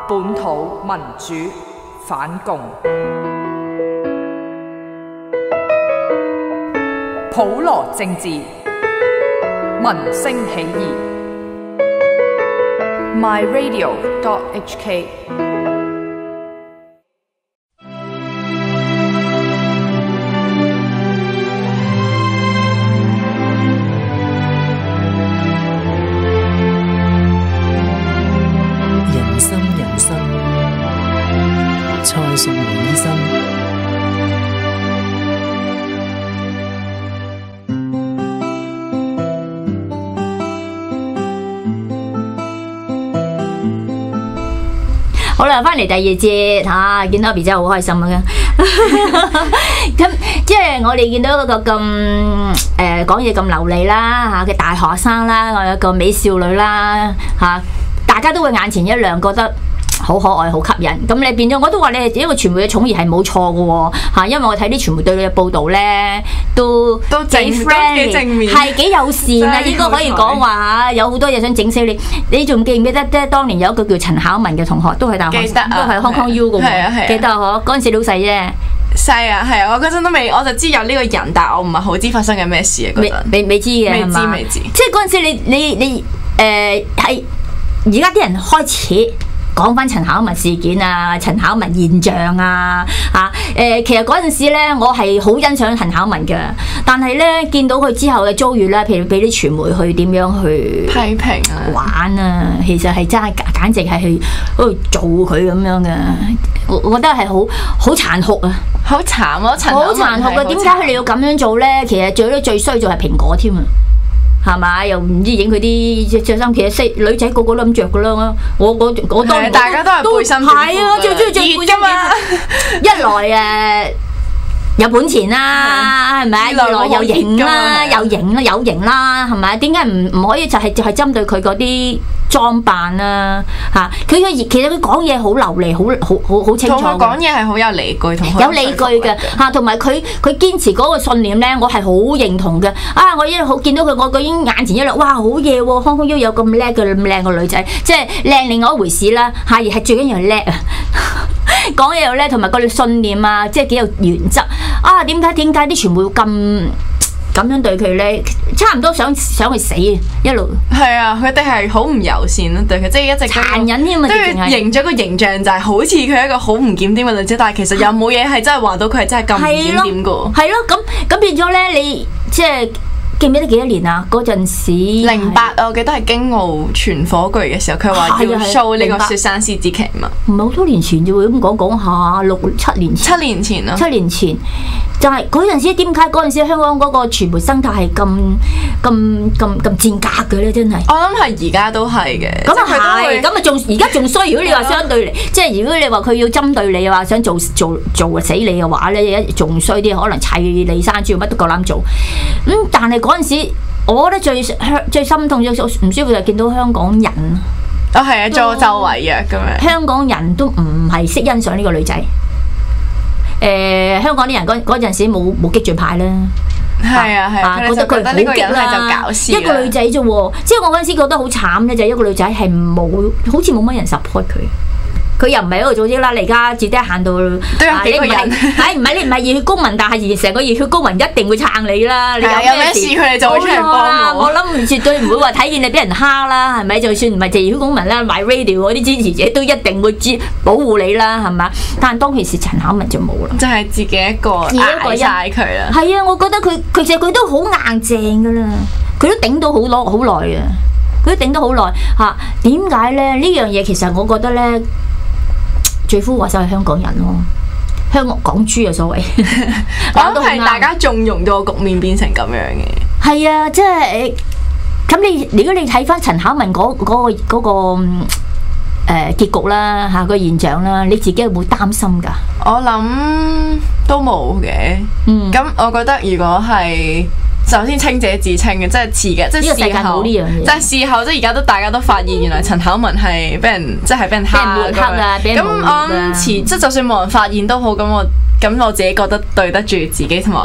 本土民主反共，普羅政治，民聲起義。myradio.hk 人生，蔡淑梅醫生。 好啦，翻嚟第二節嚇，見到阿 B 真係好開心啊！咁即係我哋見到嗰個咁講嘢咁流利啦嚇嘅大學生啦，我有一個美少女啦嚇，大家都會眼前一亮，覺得好可愛、好吸引。咁你變咗，我都話你係一個傳媒嘅寵兒係冇錯嘅喎嚇，因為我睇啲傳媒對你嘅報導咧，都幾 friendly，係幾友善啊！應該可以講話嚇，有好多嘢想整死你。你仲記唔記得咧？當年有一個叫陳巧文嘅同學，都係大學生，都係 Hong Kong U 嘅喎，記得嗬？嗰陣時你好細啫。 細啊，係啊，我嗰陣都未，我就知有呢個人，但係我唔係好知發生緊咩事啊。嗰陣未知嘅， 未知。 即係嗰陣時你係而家啲人開始講翻陳巧文事件啊，陳巧文現象啊嚇其實嗰陣時咧，我係好欣賞陳巧文嘅，但係咧見到佢之後嘅遭遇咧，譬如俾啲傳媒去點樣去批評啊、 玩啊，其實係真係簡直係去嗰度做佢咁樣嘅，我覺得係好殘酷啊！ 好慘啊！好殘酷嘅，點解佢哋要咁樣做咧？其實最衰就係蘋果添啊！係嘛？又唔知影佢啲着衫，其實女仔個個都咁着噶啦。我當然大家都係背心， 係啊，最中意着背心嘛。一來有本錢啦，係咪？二來又型啦，有型啦，係咪？點解唔可以就係針對佢嗰啲裝扮啊？嚇，其實佢講嘢好流利，好清楚。 同佢講嘢係好有理據，同有理據嘅嚇，同埋佢堅持嗰個信念咧，我係好認同嘅。啊，我一好見到佢，我已經眼前一亮，哇，好嘢喎！康康 U 有咁叻嘅咁靚嘅女仔，即係靚另外一回事啦。嚇，而係最緊要係叻啊！講嘢又叻，同埋個信念啊，即係幾有原則啊！點解啲傳媒咁樣對佢咧？差唔多想去死啊！一路係啊，佢哋係好唔友善咯，對佢即係一直殘忍添啊！ 都要營咗個形象，就係好似佢係一個好唔檢點嘅女仔，但係其實又冇嘢係真係話到佢係真係咁唔檢點噶。係咯，咁變咗咧，你即係。記唔記得幾多年啊？嗰陣時 08，我記得係京澳全火炬嘅時候，佢話要 show 呢個雪山獅子旗嘛。 唔係好多年前啫喎，咁講下7年前。7 年前咯。 7年前就係嗰陣時，點解嗰陣時香港嗰個傳媒生態係咁賤格嘅咧？真係。我諗係而家都係嘅。 咁啊係，咁啊仲而家仲衰。如果你話相對嚟，即係如果你話佢要針對你話想做死你嘅話咧，仲衰啲，可能砌你生豬乜都夠膽做。但係嗰陣時，我覺得最心痛、最唔舒服就係見到香港人。 係啊，助紂為虐咁樣。 香港人都唔係識欣賞呢個女仔。香港啲人嗰陣時冇激進派啦。 係啊，覺得佢呢個人係就搞笑。 一個女仔啫喎，即係我嗰陣時覺得好慘咧，就係一個女仔係好似冇乜人 support 佢。佢又唔係一個組織啦，你而家自己行到都有幾個人，你唔係熱血公民，但係成個熱血公民一定會撐你啦。你有咩事佢哋就會出嚟幫我。我諗絕對唔會話睇見你俾人蝦啦，係咪？就算唔係熱血公民啦，MyRadio 嗰啲支持者都一定會保護你啦，係嘛？但係當其時陳巧文就冇啦， 就係自己一個捱曬佢啦。 係啊，我覺得其實佢都好硬淨㗎啦，佢都頂到好耐啊，佢都頂到好耐嚇。點解咧？呢樣嘢其實我覺得咧。罪魁禍首係香港人咯，香港港豬啊所謂， 我諗係大家縱容到個局面變成咁樣嘅。 係啊，即係咁如果你睇翻陳巧文嗰個結局啦嚇個現象啦，你自己會唔會擔心㗎？ 我諗都冇嘅。咁我覺得如果係。首先清者自清嘅，即係遲嘅，即係事後。即係事後，即係而家大家都發現，原來陳巧文係俾人蝦咁樣。咁我遲，即係就算冇人發現都好，咁我自己覺得對得住自己，同埋我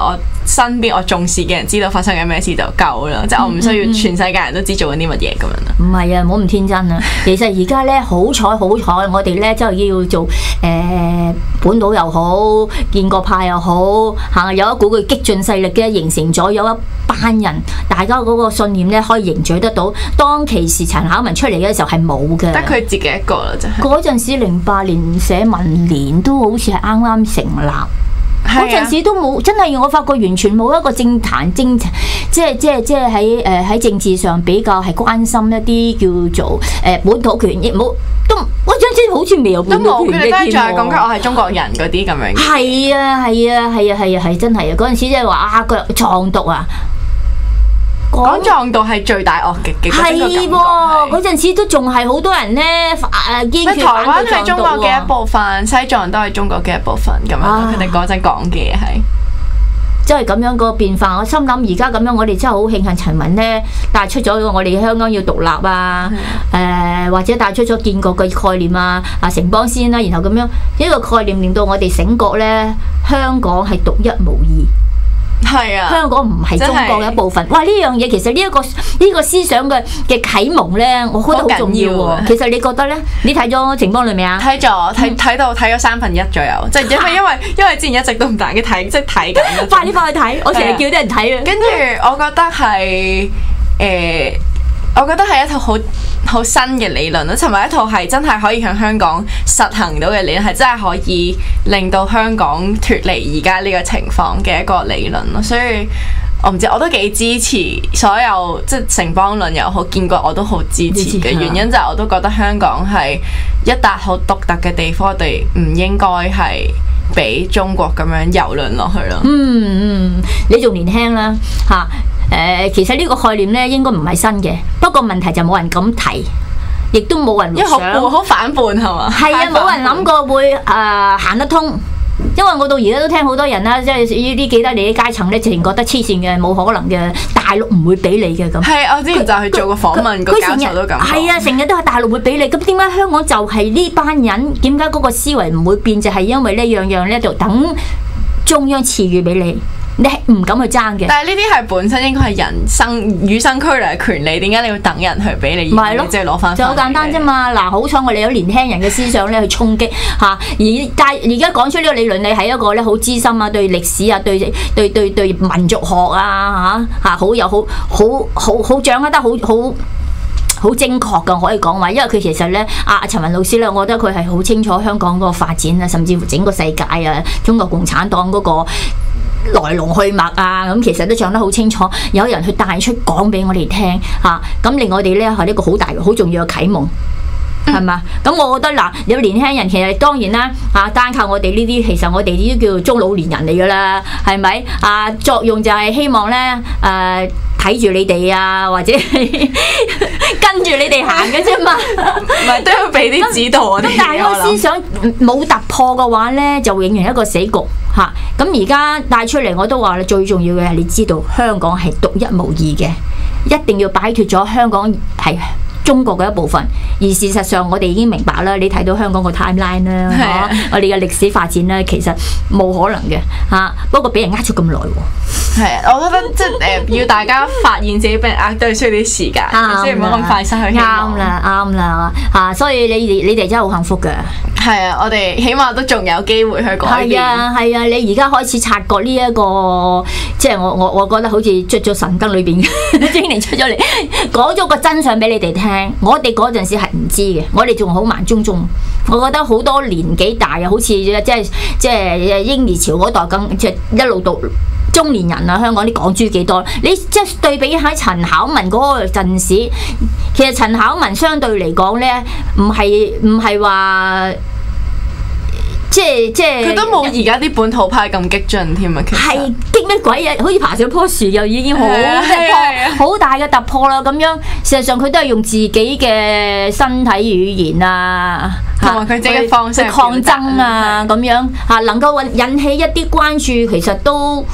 身邊我重視嘅人知道發生緊咩事就夠啦，即係我唔需要全世界人都知做緊啲乜嘢咁樣啦。 唔係啊，唔好咁天真啊！其實而家咧好彩，我哋咧即係要做本土又好，建國派又好，有一股嘅激進勢力嘅形成咗，有一班人，大家嗰個信念咧可以凝聚得到。當其時陳巧文出嚟嘅時候係冇嘅， 得佢自己一個啦，真係。 嗰陣時08年社民連都好似係啱啱成立。嗰陣時都冇，真係我發覺完全冇一個政壇即係喺政治上比較係關心一啲叫做本土權益，冇都嗰陣時好似未有本土權益添喎。 都冇，佢哋都係講緊我係中國人嗰啲咁樣。 係真係啊！嗰陣時即係話啊，個藏獨啊！ 講藏獨係罪大惡極嘅， 係喎，嗰陣時都仲係好多人咧堅決反對藏獨喎。 台灣係中國嘅一部分，西藏都係中國嘅一部分咁樣。佢哋嗰陣講嘅嘢係， 即係咁樣個變化。我心諗而家咁樣，我哋真係好慶幸陳文咧帶出咗我哋香港要獨立啊，或者帶出咗建國嘅概念啊，城邦先啦，然後咁樣呢個概念令到我哋醒覺咧，香港係獨一無二。 係啊， 香港唔係中國嘅一部分。哇！呢樣嘢其實呢個思想嘅啟蒙咧，我覺得好重要喎。其實你覺得咧？你睇咗《城邦論》未啊？ 睇咗，睇咗1/3左右，即係因為之前一直都唔大嘅睇，即係睇緊。 快啲翻去睇！我成日叫啲人睇啊。 跟住我覺得係我覺得係一套好新嘅理論咯，同埋一套係真係可以向香港實行到嘅理論，係真係可以令到香港脫離而家呢個情況嘅一個理論咯。所以我唔知，我都幾支持所有即係城邦論又好，建國我都好支持嘅原因就係我都覺得香港係一笪好獨特嘅地方，我哋唔應該係俾中國咁樣蹂躪落去咯。 你仲年輕啦嚇。其實呢個概念咧應該唔係新嘅，不過問題就冇人敢提，亦都冇人想。因為好反叛係嘛？ 係啊，冇人諗過會行得通。因為我到而家都聽好多人啦，即係呢啲既得利益階層咧，直情覺得黐線嘅，冇可能嘅，大陸唔會俾你嘅咁。 係，我之前就去做個訪問，個教授都咁講。 係啊，成日都係大陸會俾你，咁點解香港就係呢班人？點解嗰個思維唔會變？就係因為呢樣樣咧，就等中央賜予俾你。你係唔敢去爭嘅， 但係呢啲係本身應該係人生與生俱來嘅權利，點解你要等人去俾你？ 唔係咯， 即係攞翻。 就好簡單啫嘛！嗱，好彩我哋有年輕人嘅思想咧去衝擊嚇，而家講出呢個理論，你係一個咧好資深啊，對歷史啊，對民族學啊嚇好有好掌握得好精確㗎，可以講話，因為佢其實咧，陳文老師咧，我覺得佢係好清楚香港嗰個發展啊，甚至乎整個世界啊，中國共產黨嗰個來龍去脈啊，咁其實都講得好清楚，有人去帶出講俾我哋聽嚇，咁令我哋咧係一個好大好重要嘅啟蒙，係嘛？咁我覺得嗱，有年輕人其實當然啦嚇，單靠我哋呢啲，其實我哋呢啲叫做中老年人嚟㗎啦，係咪？作用就係希望咧睇住你哋啊，或者跟住你哋行嘅啫嘛， 唔係都要俾啲指導我哋。 咁但係個思想冇突破嘅話咧，就永遠一個死局嚇。咁而家帶出嚟我都話啦，最重要嘅係你知道香港係獨一無二嘅，一定要擺脫咗香港係中國嘅一部分。而事實上我哋已經明白啦，你睇到香港個 timeline 啦，我哋嘅歷史發展咧，其實冇可能嘅嚇。不過俾人呃咗咁耐喎。 係啊，我覺得即係要大家發現自己俾人呃都係需要啲時間，所以唔好咁快失去希望。 啱啦嚇，所以你哋真係好幸福嘅。 係啊，我哋起碼都仲有機會去改變。 係啊，你而家開始察覺呢一個，即係我覺得好似出咗神燈裏邊嘅精靈出咗嚟，講咗個真相俾你哋聽。我哋嗰陣時係唔知嘅，我哋仲好慢中。我覺得好多年紀大啊，好似即係嬰兒潮嗰代咁，即係一路到中年人啊，香港啲港豬幾多？你即係對比喺陳巧文嗰個陣時，其實陳巧文相對嚟講咧，唔係話。即係佢都冇而家啲本土派咁激進添啊！其實係激咩鬼嘢？好似爬上棵樹又已經好大嘅突破啦咁樣。事實上佢都係用自己嘅身體語言啊， 同埋佢自己嘅方式抗爭啊咁樣嚇，能夠引起一啲關注，其實都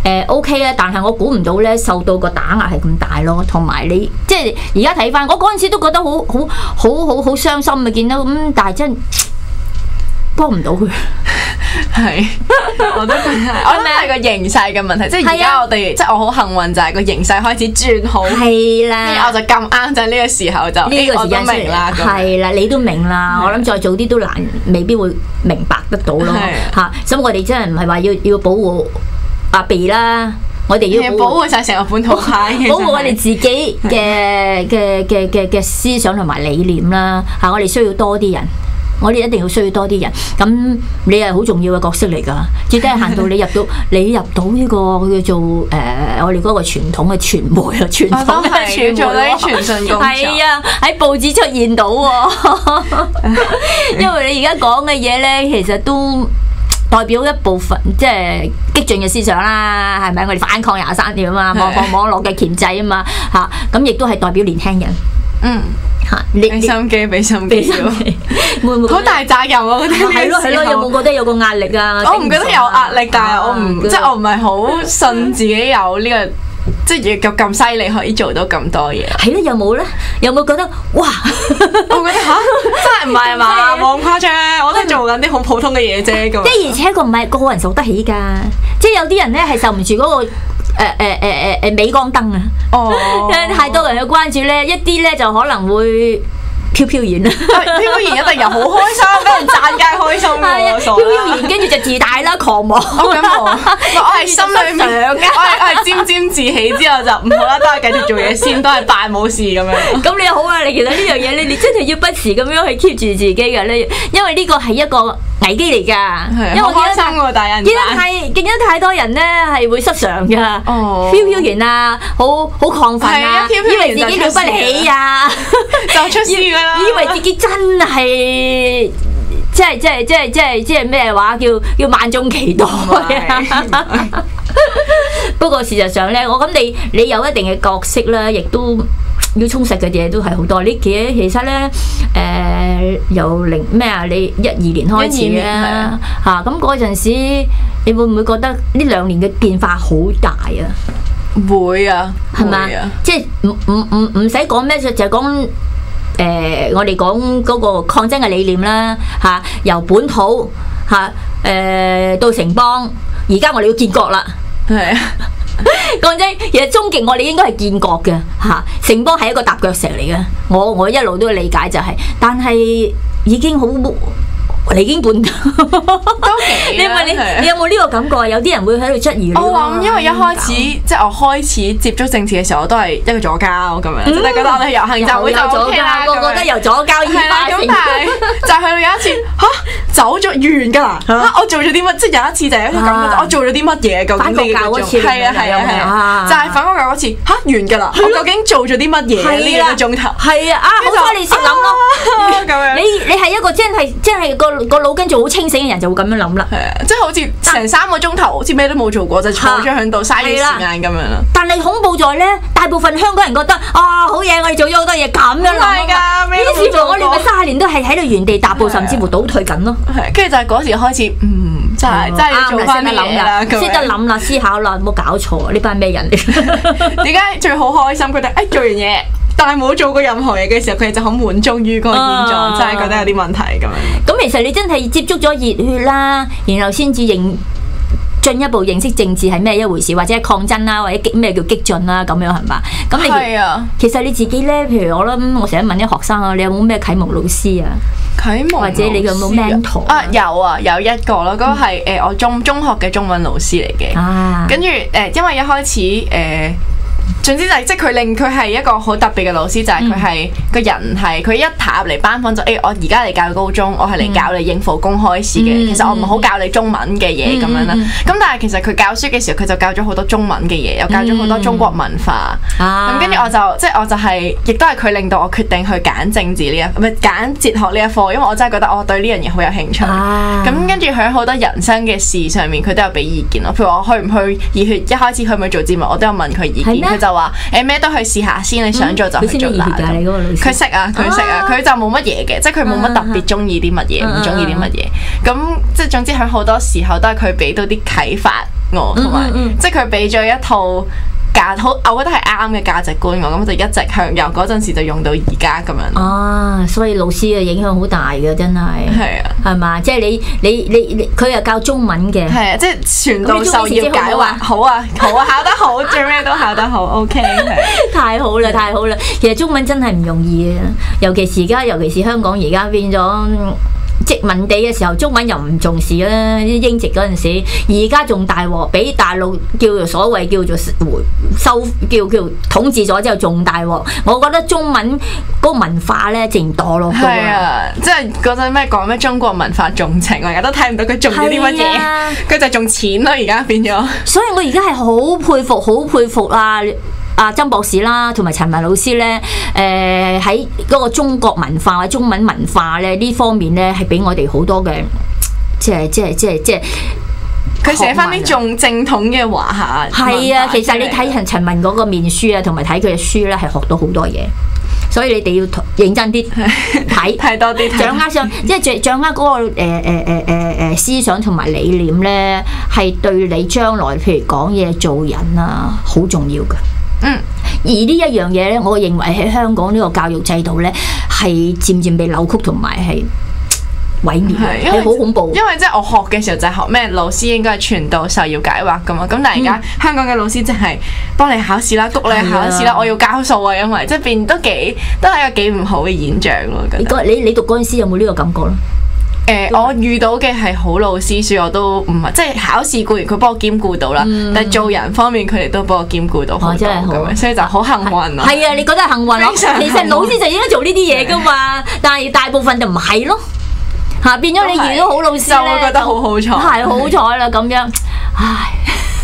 OK 啊。但係我估唔到咧，受到個打壓係咁大咯。同埋你即係而家睇翻，我嗰陣時都覺得好傷心啊！見到咁，但係真幫唔到佢。 係，我都覺得，我諗係個形勢嘅問題，即係而家我哋，即係我好幸運就係個形勢開始轉好， 係啦， 跟住我就咁啱就係呢個時候就呢個時間出嚟，係啦，你都明啦，我諗再早啲都難，未必會明白得到咯嚇，所以我哋真係唔係話要保護阿 B 啦。我哋要保護晒成個本土派， 保護我哋自己嘅思想同埋理念啦嚇！我哋需要多啲人，我哋一定要需要多啲人。咁你係好重要嘅角色嚟㗎，至低限到你入到呢個叫做我哋嗰個傳統嘅傳媒啊，傳統嘅傳媒做啲傳訊工作， 係啊，喺報紙出現到喎，因為你而家講嘅嘢咧，其實都代表一部分即係激進嘅思想啦，係咪？我哋反抗23條啊嘛，網絡嘅鉗制啊嘛，嚇咁亦都係代表年輕人。嚇， 俾心機，俾心機， 會唔會好大責任啊？嗰啲係咯，有冇覺得有個壓力啊？ 我唔覺得有壓力，但係我唔即係我唔係好信自己有呢個。即係要咁犀利可以做到咁多嘢， 係咧？有冇咧？有冇覺得哇？ 我覺得吓，真係唔係嘛？冇咁誇張，我都做緊啲好普通嘅嘢啫。咁即係而且個唔係個個人受得起㗎，即係有啲人咧係受唔住嗰個鎂光燈啊！哦，太多人去關注咧，一啲咧就可能會飄然啦， 飄然一定又好開心，俾人讚梗係開心喎， 飄然跟住就自大啦，狂妄。 我係心裏面，我係沾沾自喜之後就唔好啦，都係繼續做嘢先，都係扮冇事咁樣。 咁你好啊，你其實呢樣嘢你真係要不時咁樣去 keep 住自己嘅咧，因為呢個係一個危機嚟㗎。因為我開心喎，大人。 見得太多人咧係會失常㗎，飄然啊，好亢奮啊，以為自己了不起啊， 就出事㗎啦， 以為自己真係。即係咩話？叫萬眾期待啊！不過事實上咧，我諗你有一定嘅角色啦，亦都要充實嘅嘢都係好多。呢其實咧，由你12年開始啦嚇，咁嗰陣時，你會唔會覺得呢2年嘅變化好大啊？ 會啊， 係嘛？即係唔使講咩，就係講。我哋講嗰個抗爭嘅理念啦，嚇由本土嚇到城邦，而家我哋要建國啦。係啊，講真，其實終極我哋應該係建國嘅嚇，城邦係一個踏腳石嚟嘅。我一路都理解就係，但係已經好。離經叛道，你有冇呢個感覺啊？有啲人會喺度質疑你。 我諗，因為一開始即係我開始接觸政治嘅時候，我都係一個左膠咁樣，即係覺得我哋遊行就會就 OK 啦。 個個都由左膠演化成。 咁但係就係有一次走咗完㗎啦！我做咗啲乜？即係有一次就係一個咁嘅，我做咗啲乜嘢？究竟反國教嗰次係啊，就係反國教嗰次完㗎啦！我究竟做咗啲乜嘢呢2個鐘頭？ 係啊，好彩你識諗咯。咁樣你係一個真係個腦筋做好清醒嘅人就會咁樣諗啦。 係啊，即係好似成3個鐘頭好似咩都冇做過，就坐咗喺度嘥啲時間咁樣啦。 但係恐怖在咧，大部分香港人覺得好嘢，我哋做咗好多嘢咁樣諗。係㗎，咩都冇做過。我哋咪30年都係喺度原地踏步，甚至乎倒退緊咯。 跟住就係嗰時開始，真係要做翻啲嘢啦， 識得諗啦，思考啦，冇搞錯，呢班咩人嚟？點解最好開心？佢哋做完嘢，但係冇做過任何嘢嘅時候，佢哋就好滿足於嗰個現狀，真係覺得有啲問題咁樣。 咁其實你真係接觸咗熱血啦，然後先至進一步認識政治係咩一回事，或者係抗爭啦，或者咩叫激進啦，咁樣係嘛？咁你其實你自己咧，譬如我成日問啲學生啊，你有冇咩啟蒙老師啊？ 啟蒙或者你有冇 mentor 啊？有一個咯，嗰個係我中學嘅中文老師嚟嘅。跟住因為一開始總之就係即係佢係一個好特別嘅老師，就係佢係個人係佢一踏入嚟班房就我而家嚟教高中，我係嚟教你應付公開試嘅。其實我唔好教你中文嘅嘢咁樣啦。咁但係其實佢教書嘅時候，佢就教咗好多中文嘅嘢，又教咗好多中國文化。咁跟住我就係亦都係佢令到我決定去揀政治唔係揀哲學呢一科，因為我真係覺得我對呢樣嘢好有興趣。咁跟住喺好多人生嘅事上面，佢都有俾意見咯。譬如我去唔去熱血，一開始去唔去做節目，我都有問佢意見。佢就話咩都去試下先，你想做就去做啦。佢識啊，佢就冇乜嘢嘅，即係佢冇乜特別中意啲乜嘢，唔中意啲乜嘢。咁即係總之喺好多時候都係佢俾到啲啟發我，同埋即係佢俾咗一套我覺得係啱嘅價值觀，咁就一直由嗰陣時就用到而家咁樣。 啊，所以老師嘅影響好大嘅，真係。 係啊， 係嘛？即係你佢又教中文嘅。 係啊，即係傳道授業解惑。好啊，考得好，最咩都考得好 ，OK。 太好啦，太好啦！其實中文真係唔容易啊，尤其是香港而家變咗殖民地嘅時候，中文又唔重視啦。英殖嗰陣時，而家仲大鑊，俾大陸所謂叫做統治咗之後仲大鑊。我覺得中文嗰個文化咧，自然墮落。 係啊，即係嗰陣咩講咩中國文化重情，我而家都睇唔到佢重咗啲乜嘢，佢就重錢咯。而家變咗，所以我而家係好佩服啊曾博士啦，同埋陳文老師咧，喺嗰個中國文化或者中文文化咧呢方面咧，係俾我哋好多嘅，即係佢寫翻啲仲正統嘅華夏。 係啊，其實你睇陳文嗰個面書啊，同埋睇佢嘅書咧，係學到好多嘢。所以你哋要認真啲睇多啲， 掌握上，即係掌握嗰個思想同埋理念咧，係對你將來譬如講嘢做人啊，好重要㗎。而呢一樣嘢咧，我認為喺香港呢個教育制度咧，係漸漸被扭曲同埋係毀滅，係好恐怖。 因為即係我學嘅時候就係學咩老師應該係傳道授業解惑㗎嘛，咁但係而家香港嘅老師淨係幫你考試啦，谷你考試啦，我要交數啊，因為即係變都係一個幾唔好嘅現象咯。我覺得你讀嗰陣時有冇呢個感覺咧？ 我遇到嘅係好老師，所以我都唔係即係考試固然佢幫我兼顧到啦，但係做人方面佢哋都幫我兼顧到好多咁，所以就好幸運咯。 係啊，你覺得幸運咯？其實老師就應該做呢啲嘢噶嘛，但係大部分就唔係咯。嚇，變咗你遇到好老師咧， 我覺得好好彩， 係好彩啦咁樣，唉。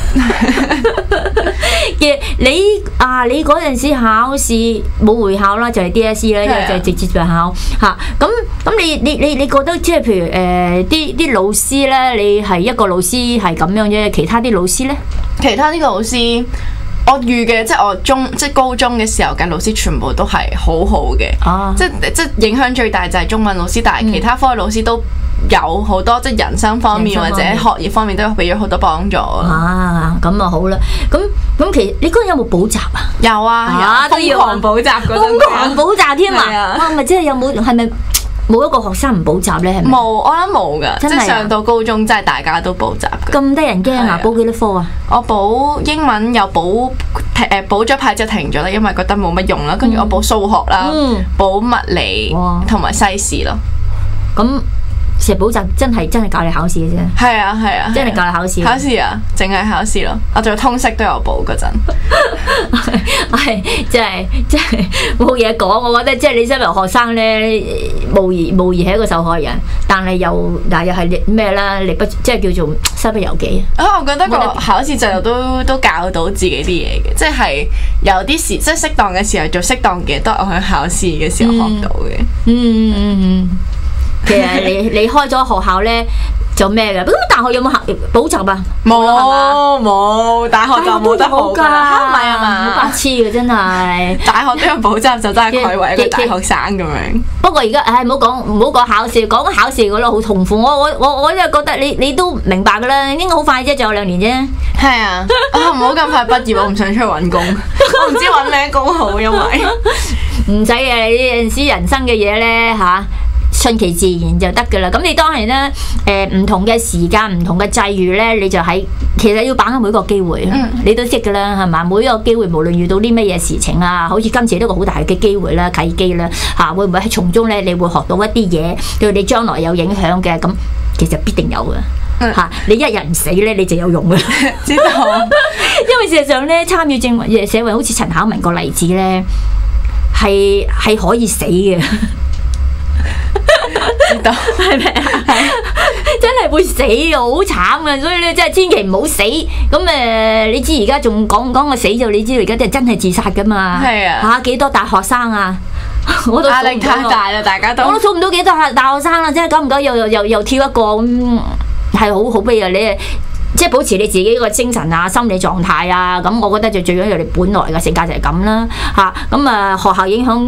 你嗰陣時考試冇會考啦，就係 DSE 啦，就直接就考嚇。咁你覺得即係譬如啲老師咧，你係一個老師係咁樣啫，其他啲老師咧？ 其他啲老師，我遇嘅即係我高中嘅時候嘅老師，全部都係好好嘅。即係影響最大就係中文老師，但係其他科嘅老師都有好多即係人生方面或者學業方面都俾咗好多幫助。 咁啊好啦，咁其實你嗰陣有冇補習啊？ 有啊，瘋狂補習嗰陣， 瘋狂補習添啊！咪即係係咪冇一個學生唔補習咧？係咪？ 冇，我諗冇㗎，即係上到高中真係大家都補習㗎。 咁得人驚啊！補幾多科啊？ 我補英文又補咗排就停咗啦，因為覺得冇乜用啦。跟住我補數學啦，補物理同埋西史咯。 咁其實補習真係教你考試嘅啫。 係啊，真係教你考試。 考試啊，淨係考試咯。我仲有通識都有補嗰陣。 係真係冇嘢講。我覺得即係你身為學生咧，無疑係一個受害人，但係又係咩啦？你不即係叫做身不由己啊！我覺得個考試制度都教到自己啲嘢嘅，即係有啲時即係適當嘅時候做適當嘅，都係我喺考試嘅時候學到嘅。 其實你開咗學校咧做咩嘅？咁大學有冇補習啊？ 冇，大學就冇得補㗎。唔係啊嘛， 好白痴嘅真係。 大學都有補習，就真係愧為一個大學生咁樣。 不過而家唔好講考試，講考試嗰度好痛苦。我真係覺得你都明白㗎啦，應該好快啫，仲有2年啫。 係啊，唔好咁快畢業，我唔想出去揾工，我唔知揾咩工好，因為唔使嘅，有陣時人生嘅嘢咧嚇。順其自然就得㗎啦。咁你當然咧，唔同嘅時間、唔同嘅際遇咧，你就其實要把握每個機會。你都識㗎啦，係嘛？每一個機會，無論遇到啲乜嘢事情啊，好似今次都個好大嘅機會啦、契機啦，嚇會唔會喺從中咧，你會學到一啲嘢對你將來有影響嘅？咁其實必定有嘅嚇。你一日唔死咧，你就有用㗎。 知道。 因為事實上咧，參與社運好似陳巧文個例子咧，係可以死嘅。 知道係咪啊？真係會死嘅，好慘嘅，所以咧真係千祈唔好死。咁你知而家仲講個死就，你知道而家啲人真係自殺噶嘛？係啊，嚇幾多大學生啊？我都壓力太大啦，大家都我都數唔到幾多大學生啦，真係久唔久又跳一個咁，係好悲啊！你即係保持你自己個精神啊、心理狀態啊，咁我覺得就最緊要你本來嘅性格就係咁啦嚇。咁學校影響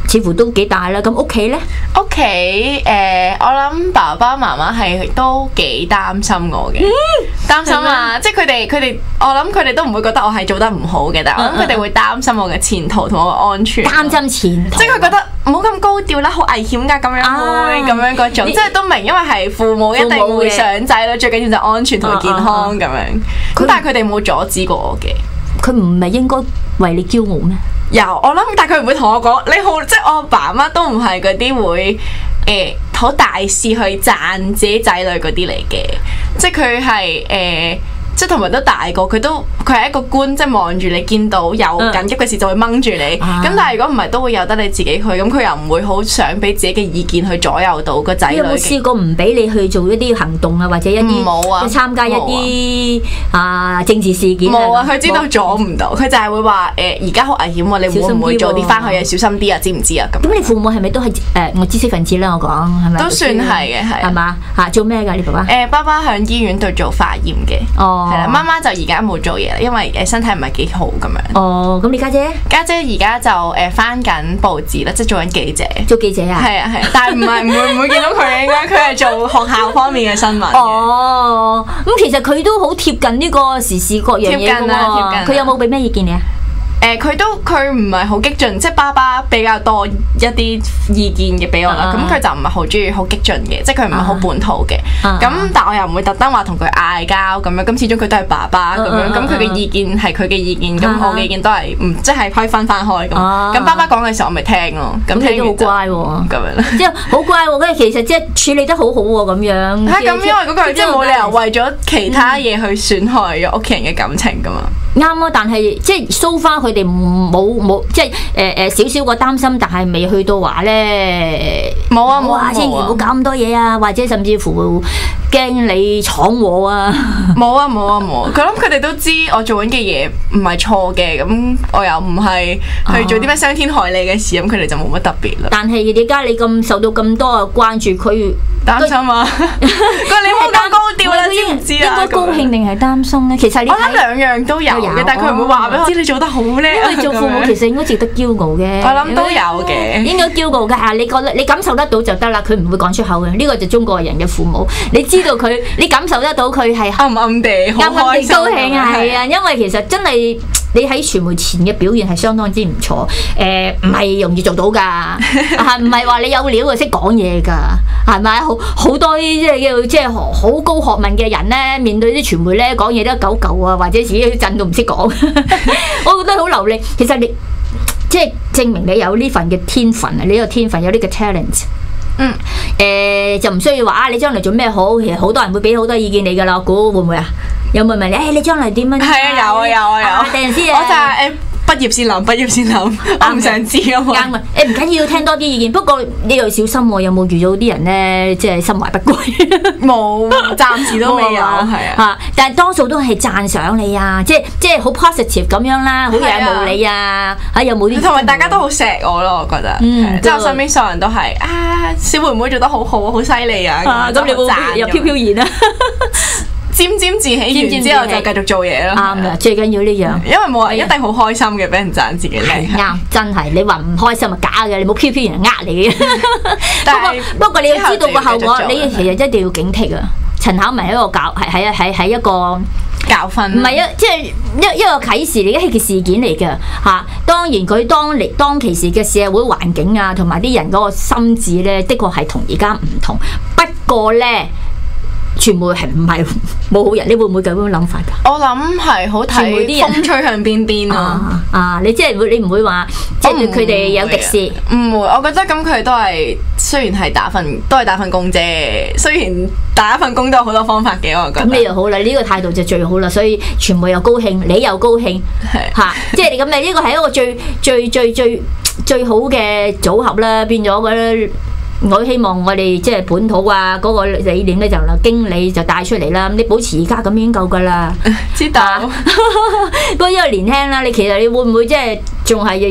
似乎都幾大啦。咁屋企咧？ 屋企我諗爸爸媽媽係都幾擔心我嘅，擔心啊！即係佢哋，我諗佢哋都唔會覺得我係做得唔好嘅，但係我諗佢哋會擔心我嘅前途同我嘅安全。 擔心前途， 即係佢覺得唔好咁高調啦，好危險㗎，咁樣會咁樣嗰種，即係都明，因為係父母一定會想仔女最緊要就安全同健康咁樣。咁但係佢哋冇阻止過我嘅。 佢唔係應該為你驕傲咩？ 有，我諗，但係佢唔會同我講你好，即係我爸媽都唔係嗰啲會好大肆去讚自己仔女嗰啲嚟嘅，即係佢係即係同埋都大個，佢係一個官，即係望住你，見到有緊急嘅事就會掹住你。咁但係如果唔係，都會由得你自己去。咁佢又唔會好想俾自己嘅意見去左右到個仔女。有冇試過唔俾你去做一啲行動啊，或者一啲冇啊， 參加一啲政治事件？ 冇啊，佢知道阻唔到，佢就係會話而家好危險喎，你會唔會早啲翻去啊？小心啲啊，知唔知啊？咁你父母係咪都係我知識分子啦？我講係咪？ 都算係嘅，係。 係嘛做咩㗎？你爸爸？ 爸爸喺醫院度做化驗嘅。哦。係啦，媽媽就而家冇做嘢啦，因為身體唔係幾好咁樣。 哦，咁你家姐？ 家姐而家就翻緊報紙啦，即係做緊記者。 做記者啊？ 係啊係，但係唔會見到佢，應該佢係做學校方面嘅新聞。 哦，咁其實佢都好貼近呢個時事各樣嘢㗎喎。佢有冇俾咩意見你啊？ 佢唔係好激進，即係爸爸比較多一啲意見嘅俾我啦。咁佢就唔係好中意好激進嘅，即係佢唔係好本土嘅。咁但我又唔會特登話同佢嗌交咁樣。咁始終佢都係爸爸咁樣，咁佢嘅意見係佢嘅意見，咁我嘅意見都係即係可以分開咁。咁爸爸講嘅時候我咪聽咯。咁聽好乖喎， 咁樣即係好乖喎。跟住其實即係處理得好好喎，咁樣。 係咁，因為嗰個即係冇理由為咗其他嘢去損害咗屋企人嘅感情噶嘛。 啱啊，但係即係 so far 佢哋冇即係少少個擔心，但係未去到話咧冇啊， 千祈唔好搞咁多嘢啊，或者甚至乎驚你闖禍啊！ 冇啊！佢諗佢哋都知我做緊嘅嘢唔係錯嘅，咁我又唔係去做啲咩傷天害理嘅事，咁佢哋就冇乜特別啦。 但係點解你咁受到咁多嘅關注，佢擔心啊！佢你冇咁高調啦，知唔知啊？ 應該高興定係擔心咧？其實你我諗兩樣都有嘅，但係佢唔會話俾我知你做得好叻。 因為做父母其實應該值得驕傲嘅。 我諗都有嘅， 應該驕傲㗎。你覺得你感受得到就得啦，佢唔會講出口嘅。呢個就中國人嘅父母，你知道佢，你感受得到佢係暗暗地高興啊，係啊，因為其實真係你喺傳媒前嘅表現係相當之唔錯。唔係容易做到㗎，唔係話你有料就識講嘢㗎，係咪？好多啲即係好高學問嘅人咧，面對啲傳媒咧講嘢都一嚿嚿啊，或者自己震都唔識講。我覺得好流利。其實你即係證明你有呢份嘅天分啊！你有天分，有呢個 talent。就唔需要話你將來做咩好，其實好多人會俾好多意見你㗎啦。我估會唔會啊？有冇問你？你將來點樣？ 係啊，有。 第陣時我就係畢業先諗，我唔想知啊嘛。 啱啊！唔緊要聽多啲意見，不過你又小心喎。有冇遇到啲人咧，即係心懷不軌？ 冇，暫時都未有，係啊。 但係多數都係讚賞你啊，即係好 positive 咁樣啦，好仰慕你啊。有冇啲？ 同埋大家都好錫我咯，我覺得。即係我身邊所有人都係小妹妹做得好好，好犀利啊！ 咁你會有飄飄然啊？ 沾沾自喜完之後就繼續做嘢咯。 啱啦，最緊要呢樣， 因為冇人一定好開心嘅，俾人讚自己叻。 啱，真係你話唔開心係假嘅，你冇飄飄然呃你嘅。不過你要知道個後果，你其實一定要警惕啊。陳巧文係一個係一個教訓， 唔係啊，即係一個啟示嚟嘅，係個事件嚟嘅嚇。當然佢當其時嘅社會環境啊，同埋啲人嗰個心智咧，的確係同而家唔同。不過咧，傳媒係唔係冇好人？你會唔會咁樣諗法㗎？ 我諗係好睇風吹向邊邊咯。 你即係你唔會話即係佢哋有敵視？ 唔會，我覺得咁佢都係雖然係打份工啫。雖然打一份工都有好多方法嘅，我覺得。咁你又好啦，呢個態度就最好啦。所以傳媒又高興，你又高興，嚇，即係你咁你呢個係一個最好嘅組合啦。變咗嗰我希望我哋即係本土啊嗰個理念咧，就由經理就帶出嚟啦。你保持而家咁已經夠㗎啦。 知道。 不過因為年輕啦，你其實你會唔會即係仲係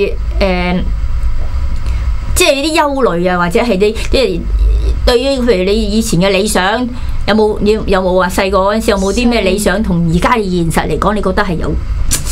即係啲憂慮啊，或者係啲即係對於譬如你以前嘅理想有冇話細個嗰陣時有冇啲咩理想同而家嘅現實嚟講，你覺得係有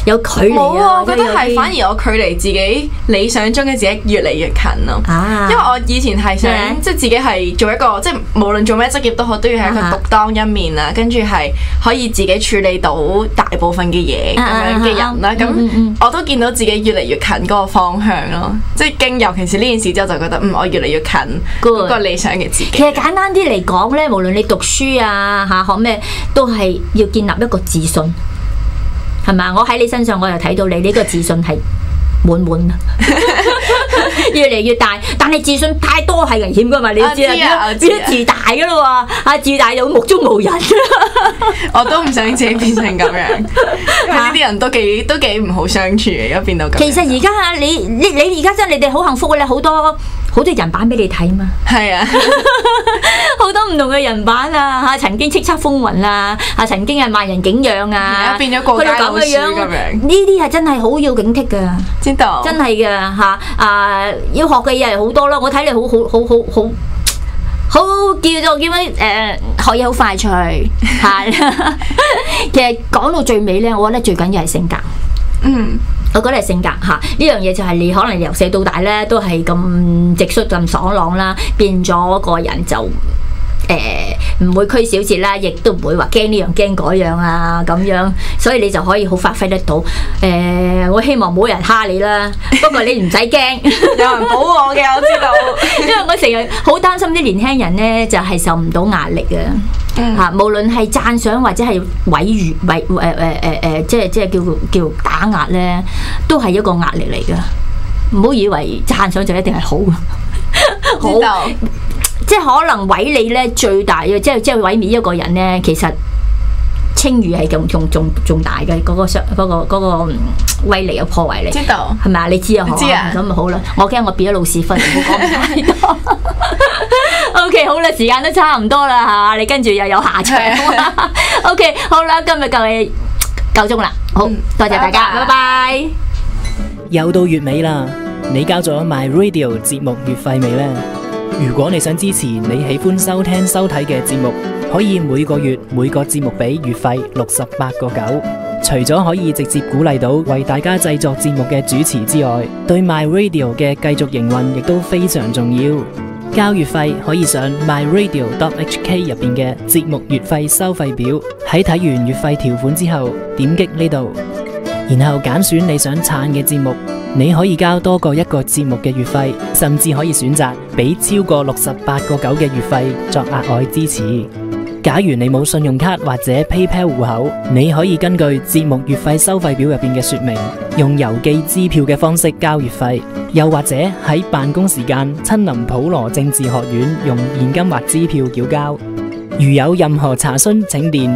有距離冇啊，我覺得係反而我距離自己理想中嘅自己越嚟越近咯。因為我以前係想即係自己係做一個即係無論做咩職業都好，都要係一個獨當一面啊，跟住係可以自己處理到大部分嘅嘢咁樣嘅人啦。咁我都見到自己越嚟越近嗰個方向咯。即係經尤其是呢件事之後，就覺得我越嚟越近嗰個理想嘅自己。 其實簡單啲嚟講咧，無論你讀書啊學咩，都係要建立一個自信，係咪？我喺你身上，我又睇到你呢個自信係滿滿啊，越嚟越大。但係自信太多係危險噶嘛，你知啦，變咗自大噶啦喎，自大就目中無人。 我都唔想自己變成咁樣，因為呢啲人都幾唔好相處嘅，而家變到咁。 其實而家你而家真係你哋好幸福嘅咧，好多人版俾你睇嘛。係啊，好多唔同嘅人版啊，曾經叱咤風雲啊，曾經係萬人景仰啊， 而家變咗過街老鼠咁樣。呢啲係真係好要警惕㗎， 知道真係㗎要學嘅嘢係好多咯。我睇你好叫做咩學嘢好快脆係。其實講到最尾咧，我覺得最緊要係性格。我覺得係性格呢樣嘢就係你可能由細到大咧都係咁直率咁爽朗啦，變咗個人就唔會拘小節啦，亦都唔會話驚呢樣驚嗰樣啊咁樣，所以你就可以好發揮得到。我希望冇人蝦你啦，不過你唔使驚， 有人保我嘅，我知道。 因為我成日好擔心啲年輕人咧，就係受唔到壓力啊。無論係讚賞或者係毀譽即係叫打壓咧，都係一個壓力嚟噶。唔好以為讚賞就一定係好， 知道。 即係可能毀你咧最大嘅，即係毀滅一個人咧，其實稱譽係仲大嘅嗰個威力嘅破壞力。 知道係咪啊？你知啊？ 知啊。 咁咪好啦，我驚我變咗老屎忽，唔好講太多。OK， 好啦，時間都差唔多啦嚇，你跟住又有下場。OK， 好啦，今日夠鐘啦，好多謝大家，拜拜。 又到月尾啦，你交咗 My Radio 節目月費未呢？如果你想支持你喜歡收聽收睇嘅節目，可以每個月每個節目俾月費68.9。除咗可以直接鼓勵到為大家製作節目嘅主持之外，對 My Radio 嘅繼續營運亦都非常重要。交月費可以上 myradio.hk 入邊嘅節目月費收費表，喺睇完月費條款之後，點擊呢度，然後揀選你想撐嘅節目。你可以交多過一個節目嘅月費，甚至可以選擇俾超過68.9嘅月費作額外支持。假如你冇信用卡或者 PayPal 戶口，你可以根據節目月費收費表入邊嘅說明，用郵寄支票嘅方式交月費，又或者喺辦公時間親臨普羅政治學院用現金或支票繳交。如有任何查詢，請電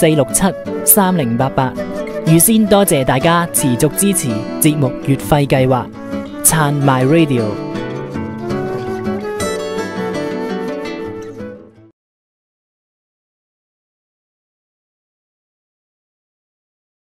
24673088。預先多謝大家持續支持節目月費計劃，撐 My Radio。